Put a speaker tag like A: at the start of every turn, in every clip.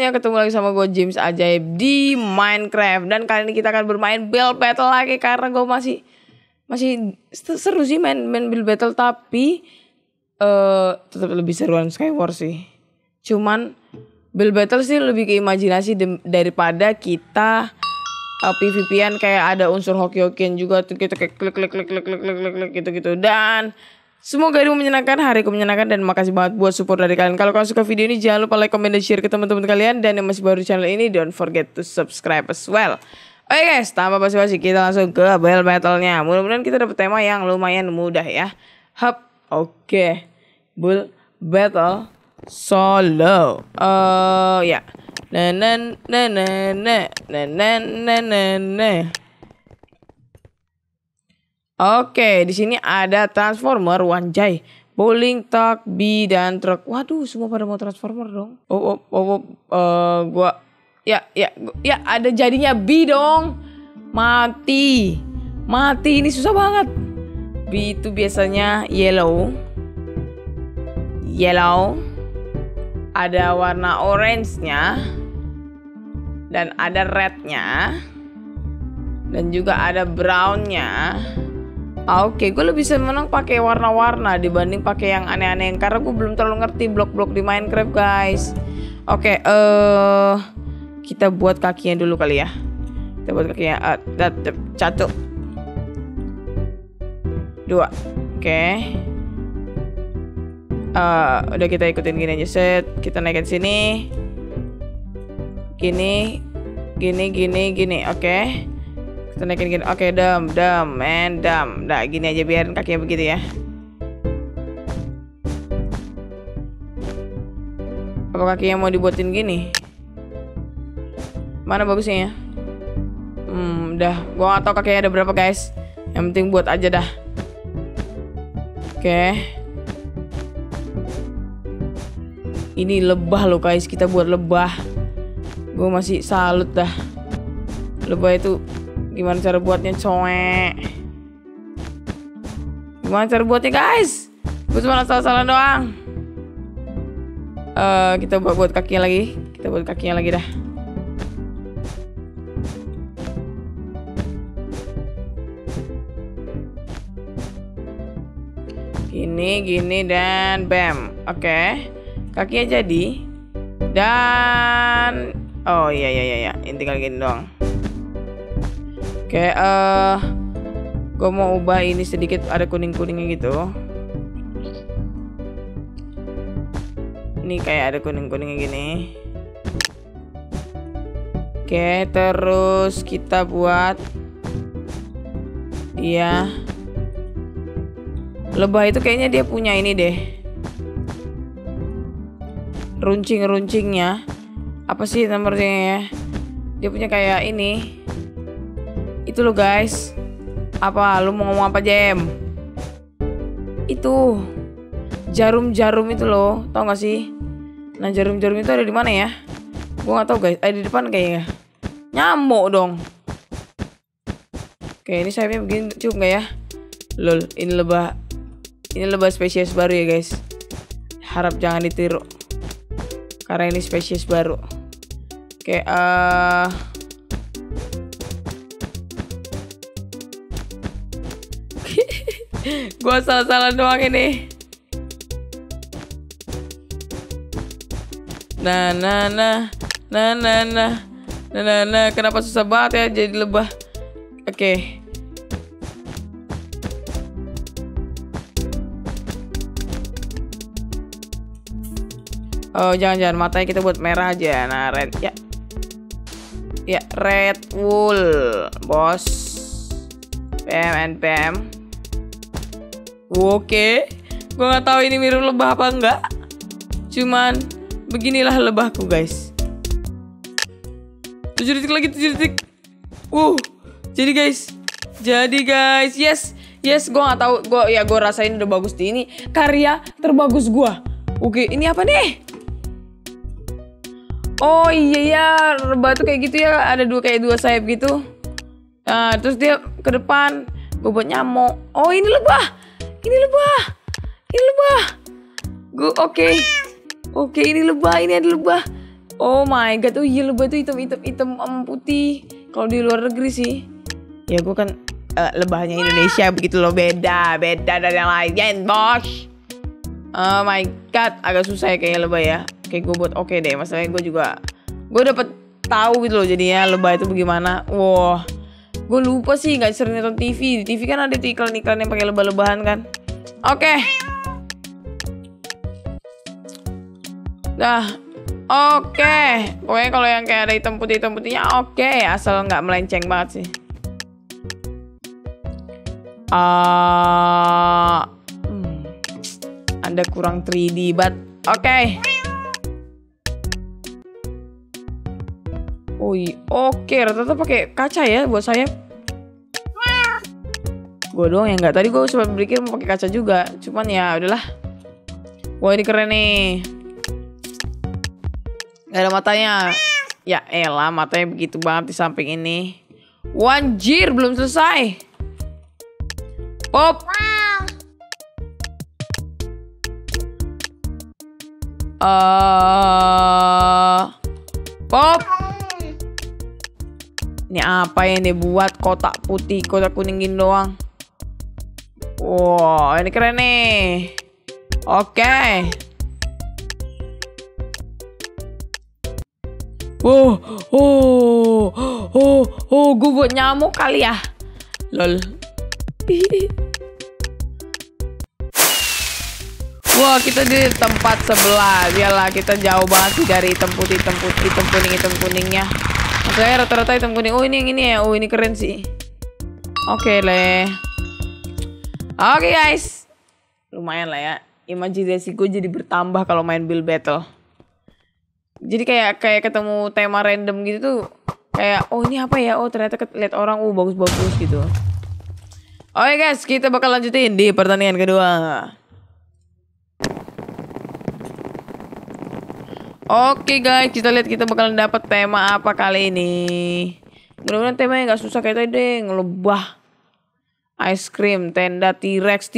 A: semuanya, ketemu lagi sama gue James Ajaib di Minecraft. Dan kali ini kita akan bermain build battle lagi. Karena gue masih seru sih main build battle. Tapi tetap lebih seruan Skywars sih. Cuman build battle sih lebih ke imajinasi daripada kita PvP-an kayak ada unsur hoki-hokian juga tuh, kita kayak klik gitu. Dan semoga harimu menyenangkan, hariku menyenangkan, dan makasih banget buat support dari kalian. Kalau kalian suka video ini jangan lupa like, comment, dan share ke teman-teman kalian. Dan yang masih baru di channel ini don't forget to subscribe as well. Oke guys, tanpa basa-basi kita langsung ke build battle-nya. Mudah-mudahan kita dapat tema yang lumayan mudah ya. Oke. Build battle solo. Ya. Oke, di sini ada transformer, wanjay, bowling, truck, bee, dan truk. Waduh, semua pada mau transformer dong. Gua ya ada jadinya bee dong. Mati ini susah banget. Bee itu biasanya yellow. Ada warna orange-nya dan ada red-nya dan juga ada brown-nya. Oke, gue lebih seneng pakai warna-warna dibanding pakai yang aneh-aneh karena gue belum terlalu ngerti blok-blok di Minecraft, guys. Oke, kita buat kakinya dulu kali ya. Kita buat kakinya 1, 2. Oke. Udah kita ikutin gini aja, set. Kita naikin sini. Gini. Oke. Kita naikin gini. Oke, dam. Nah, gini aja biarin kakinya begitu ya. Apa kakinya mau dibuatin gini? Mana bagusnya ya? Udah. Gua gak tau kakinya ada berapa, guys. Yang penting buat aja dah. Oke. Ini lebah loh, guys. Kita buat lebah. Gue masih salut dah. Lebah itu gimana cara buatnya, coek? Gimana cara buatnya, guys? Gue cuma salah-salah doang. Kita buat kakinya lagi. Dah. Gini dan bam. Oke. Kakinya jadi. Dan oh iya. Ini tinggal gini doang. Oke, gue mau ubah ini sedikit, ada kuning-kuningnya gitu. Ini kayak ada kuning-kuningnya gini. Oke, terus kita buat iya. Lebah itu kayaknya dia punya ini deh. Runcing-runcingnya. Apa sih nomornya ya? Dia punya kayak ini. Itu loh, guys. Apa lu mau ngomong apa, Jem? Itu jarum-jarum itu loh, tau gak sih? Nah, jarum-jarum itu ada di mana ya? Gua gak tahu, guys. Ada di depan kayaknya. Nyamuk dong. Oke, ini sayapnya begini cukup gak ya? Lol, ini lebah spesies baru ya, guys. Harap jangan ditiru. Karena ini spesies baru. Oke, gua salah-salah doang ini. Nah. Kenapa susah banget ya jadi lebah? Oke. Oh, jangan matanya kita buat merah aja. Nah, red ya. Ya, red wool, bos. Bam. Oke, gue nggak tahu ini mirip lebah apa enggak. Cuman beginilah lebahku, guys. 7 detik lagi, 7 detik. Jadi guys, yes. Gue nggak tahu. Gue rasain udah bagus di ini. Karya terbagus gue. Oke, ini apa nih? Oh iya ya, lebah tuh kayak gitu ya. Ada dua sayap gitu. Nah, terus dia ke depan. Gue buat nyamuk. Oh, ini lebah. Oke, ini lebah, ini ada lebah. Oh my god, oh iya lebah tuh hitam putih. Kalau di luar negeri sih. Ya gue kan lebahnya Indonesia begitu loh, beda dari yang lain, bos. Oh my god, agak susah ya kayaknya lebah ya. Kayak gue buat oke deh, masalahnya gue dapet tahu gitu loh jadinya lebah itu bagaimana. Wah, gue lupa sih nggak sering nonton TV. Di TV kan ada tuh iklan-iklan yang pakai lebah-lebahan kan. Oke. Nah, oke. Pokoknya kalau yang kayak ada hitam putihnya oke, asal nggak melenceng banget sih. Anda kurang 3D but oke. Oh iya, oke, rata-rata pakai kaca ya buat sayap. Gue doang yang nggak. Tadi gue sempat berpikir mau pakai kaca juga, cuman ya udahlah. Wah ini keren nih. Gak ada matanya. Ya elah, matanya begitu banget di samping ini. Wanjir, belum selesai. Pop. Pop. Ini apa yang dia buat? Kotak putih, kotak kuning gini doang. Wow, ini keren nih. Oke. Gue buat nyamuk kali ya. Lol. Wah, kita di tempat sebelah. Biarlah kita jauh banget sih dari hitam putih, hitam kuningnya. Maksudnya rata-rata hitam kuning. Oh ini yang ini ya. Oh ini keren sih. Oke leh. Oke guys. Lumayan lah ya. Imajinasi gue jadi bertambah kalau main Build Battle. Jadi kayak ketemu tema random gitu tuh. Kayak oh ini apa ya. Oh ternyata lihat orang bagus-bagus gitu. Oke guys, kita bakal lanjutin di pertandingan kedua. Oke guys, kita lihat kita bakalan dapat tema apa kali ini. Mudah-mudahan temanya nggak susah kayak tadi deh. Ngelebah, ice cream, tenda, T-Rex.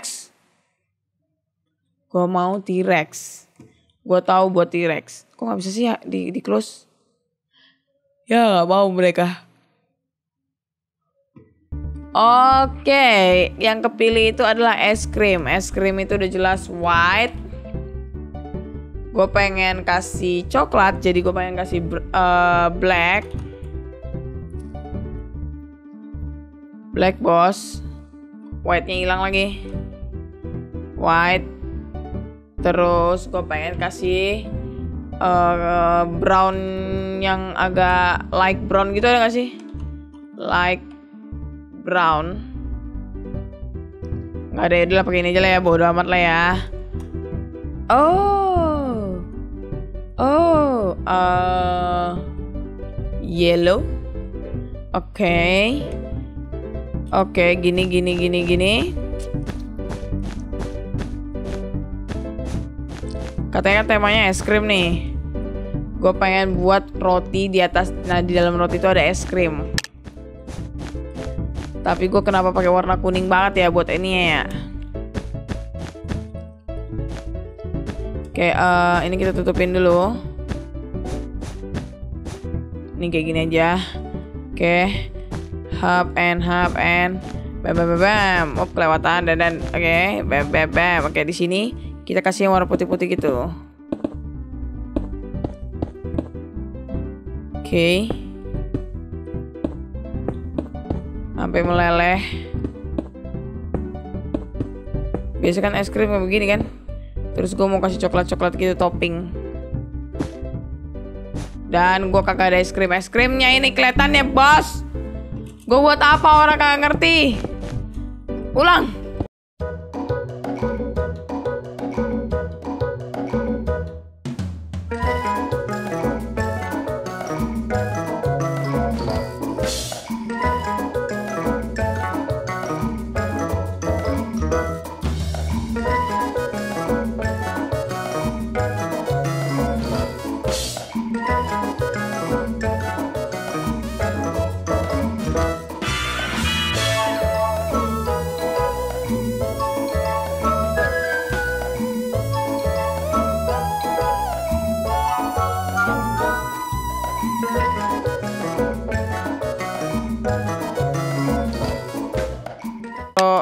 A: Gua mau T-Rex. Gua tahu buat T-Rex. Kok nggak bisa sih ya di close? Ya nggak mau mereka. Oke, yang kepilih itu adalah es krim. Es krim itu udah jelas white. Gue pengen kasih coklat, jadi gue pengen kasih black. Black bos. White-nya hilang lagi. White. Terus gue pengen kasih brown yang agak light brown gitu, ada gak sih? Light brown. Gak ada, ya udah pakai ini aja lah ya, bodo amat lah ya. Yellow. Oke, gini. Katanya kan temanya es krim nih. Gue pengen buat roti di atas. Nah di dalam roti itu ada es krim. Tapi gue kenapa pakai warna kuning banget ya buat ini ya? Oke, ini kita tutupin dulu. Ini kayak gini aja. Oke. Hub and bam. Oh, kelewatan dan oke, bam. Oke, di sini kita kasih yang warna putih-putih gitu. Oke. Sampai meleleh. Biasa kan es krim kayak begini kan? Terus gue mau kasih coklat gitu topping. Dan gue kagak ada es krimnya ini kelihatannya bos. Gue buat apa orang kagak ngerti. Ulang.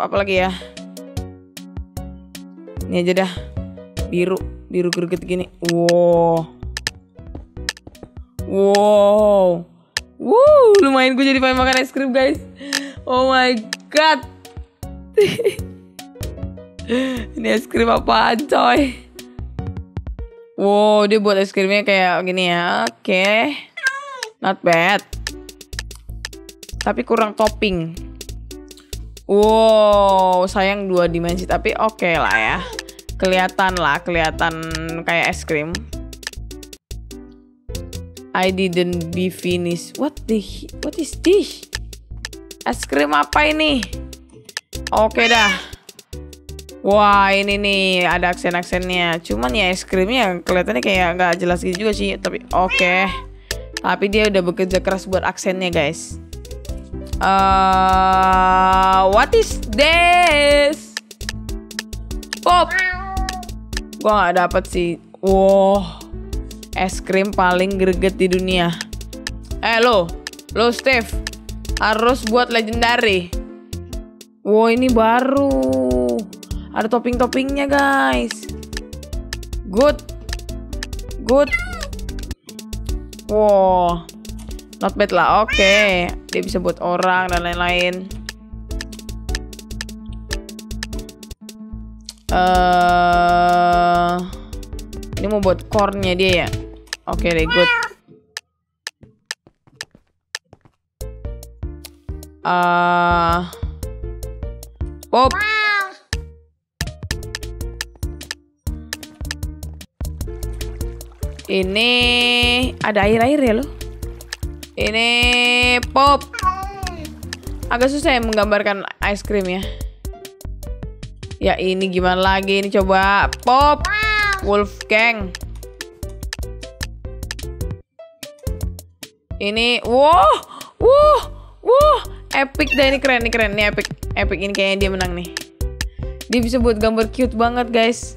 A: apa lagi ya? Ini aja dah. Biru greget gini. Wow, lumayan gue jadi pengen makan es krim guys. Oh my god. Ini es krim apaan coy? Wow, dia buat es krimnya kayak gini ya. Oke. Not bad. Tapi kurang topping. Wow, sayang 2 dimensi tapi oke lah ya. Kelihatan kayak es krim. I didn't be finished. What is this? Es krim apa ini? Oke dah. Wah, ini nih ada aksen-aksennya. Cuman ya es krimnya kelihatannya kayak nggak jelas gitu juga sih. Tapi oke. Tapi dia udah bekerja keras buat aksennya guys. What is this? Pop. Gua nggak dapet sih. Wow, es krim paling greget di dunia. Lo Steve harus buat legendary. Wow, ini baru. Ada topping-toppingnya guys. Good. Wow, not bad lah. Oke. Dia bisa buat orang dan lain-lain. Ini mau buat core-nya dia ya. Oke deh, good. Pop. Ini ada air-air ya lo. Ini pop. Agak susah ya menggambarkan ice cream ya. Ya ini gimana lagi? Ini coba pop. Wolfgang. Ini wow. Epic dah, ini keren. Ini epic ini kayaknya dia menang nih. Dia bisa buat gambar cute banget guys.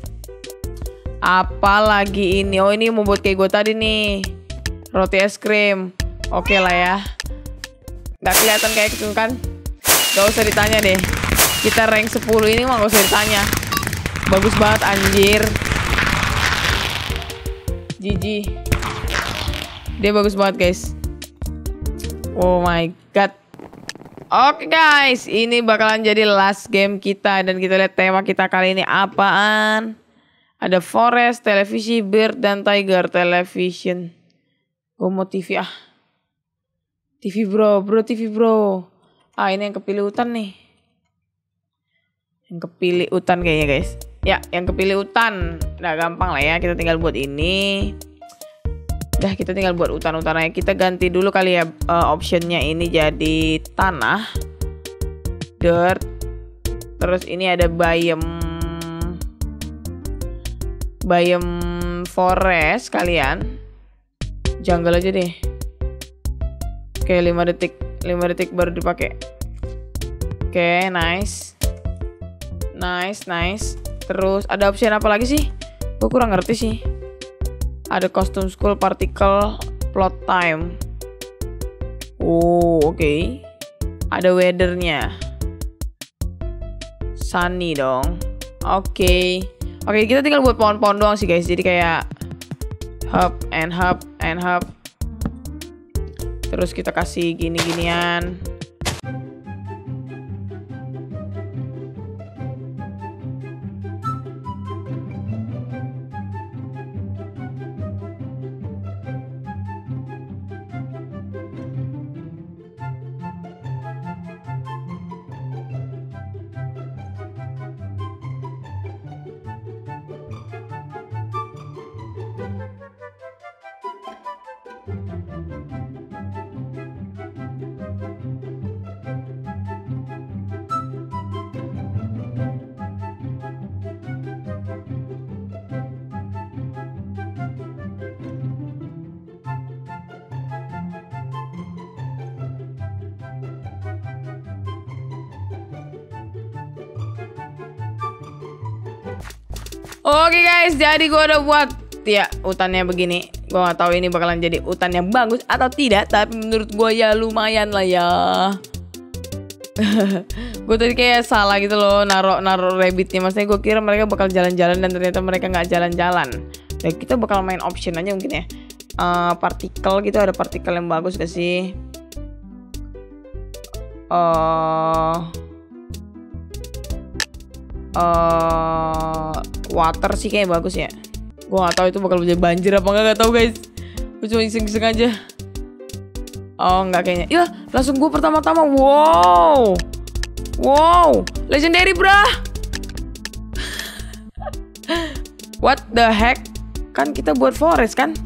A: Apalagi ini. Oh, ini mau buat kayak gue tadi nih. Roti es krim. Oke lah ya. Gak kelihatan kayak gitu kan? Gak usah ditanya deh. Kita rank 10 ini mah gak usah ditanya. Bagus banget anjir. GG. Dia bagus banget guys. Oh my god. Oke guys, ini bakalan jadi last game kita. Dan kita lihat tema kita kali ini apaan. Ada forest, televisi, bird, dan tiger television. Gue mau TV ah. TV bro, TV bro. Ini yang kepilih hutan nih. Yang kepilih hutan kayaknya guys. Ya, yang kepilih hutan. Nah gampang lah ya, kita tinggal buat ini. Kita tinggal buat hutan-hutan aja. Kita ganti dulu kali ya optionnya ini jadi tanah, dirt. Terus ini ada biome forest kalian. Jungle aja deh. Oke, 5 detik baru dipakai. Oke, nice. Terus ada option apa lagi sih? Gue kurang ngerti sih. Ada costume school, particle, plot time. Oh, oke. Ada weathernya. Sunny dong. Oke, kita tinggal buat pohon-pohon doang sih guys. Jadi kayak hub and hub. Terus kita kasih gini-ginian. Oke guys, jadi gue udah buat ya hutannya begini. Gue gak tahu ini bakalan jadi hutan yang bagus atau tidak, tapi menurut gue ya lumayan lah ya. Gue tadi kayak salah gitu loh naruh rabbitnya. Maksudnya gue kira mereka bakal jalan-jalan dan ternyata mereka nggak jalan-jalan. Ya kita bakal main option aja mungkin ya. Partikel gitu, ada partikel yang bagus gak sih? Water sih kayak bagus ya. Gue gak tahu itu bakal jadi banjir apa enggak tahu guys. Gue cuma iseng-iseng aja. Oh enggak kayaknya. Ya langsung gue pertama-tama. Wow, legendary brah. What the heck? Kan kita buat forest kan?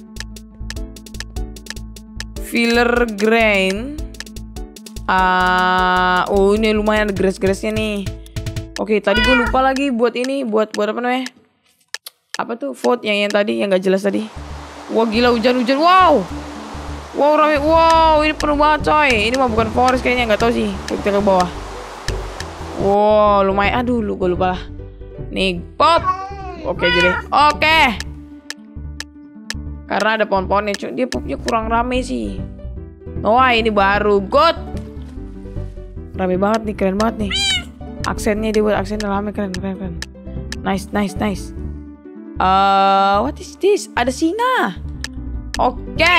A: Filler grain. Oh ini lumayan ada grass-grassnya nih. Oke, tadi gue lupa lagi buat ini, buat apa namanya? Apa tuh? Vote yang tadi yang gak jelas tadi. Wah gila hujan-hujan. Wow, rame. Wow, ini penuh banget coy. Ini mah bukan forest kayaknya, nggak tahu sih. Kita ke bawah. Wow, lumayan. Aduh, gue lupa lah. Nih, pop. Oke, jadi. Oke. Karena ada pohon-pohonnya, cuy. Dia popnya kurang rame sih. Wah, ini baru. God. Rame banget nih, keren banget nih. Aksennya dia buat aksennya rame, keren. Nice. What is this? Ada singa. Oke.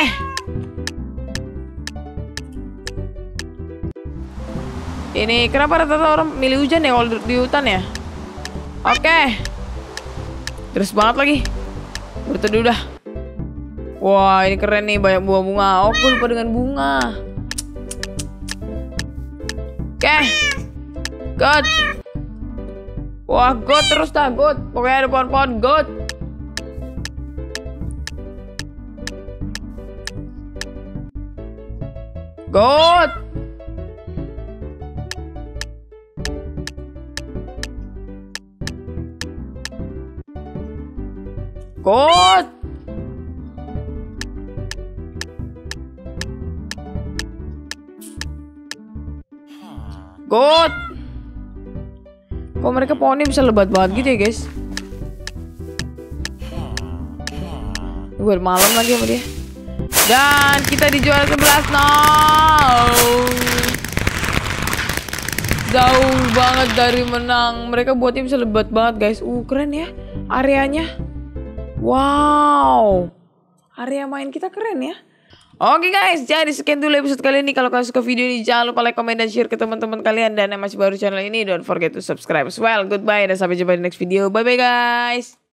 A: Ini kenapa rata-rata orang milih hujan ya kalau di hutan ya? Oke. Terus banget lagi. Berteduh dah. Wah ini keren nih, banyak buah bunga. Oh gue lupa dengan bunga. Oke. God. Wah God terus dah God. Pokoknya ada pohon-pohon God. God. God. God. Kok mereka pohonnya bisa lebat banget gitu ya guys? Buat malam lagi sama dia. Dan kita dijual 11. No. Jauh banget dari menang. Mereka buatnya bisa lebat banget guys. Keren ya areanya. Wow. Area main kita keren ya. Oke guys, jadi sekian dulu episode kali ini. Kalau kalian suka video ini jangan lupa like, comment, dan share ke teman-teman kalian. Dan yang masih baru channel ini don't forget to subscribe as well. Goodbye dan sampai jumpa di next video. Bye bye guys.